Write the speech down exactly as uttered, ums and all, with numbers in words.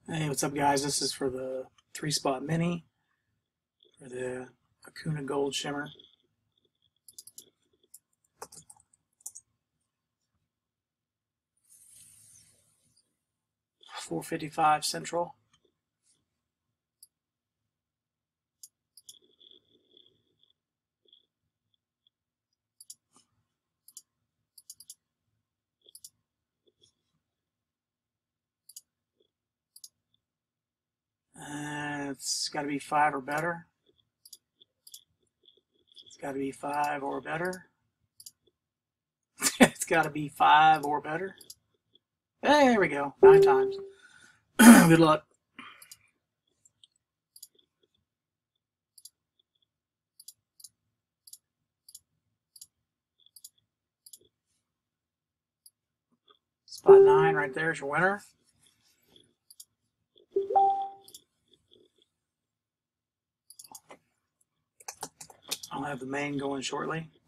Hey, what's up, guys? This is for the three spot mini for the Acuna Gold Shimmer. four fifty-five Central. Uh, it's got to be five or better. It's got to be five or better. It's got to be five or better. Hey, there we go. Nine times. Good luck. Spot nine right there is your winner. I'll have the main going shortly.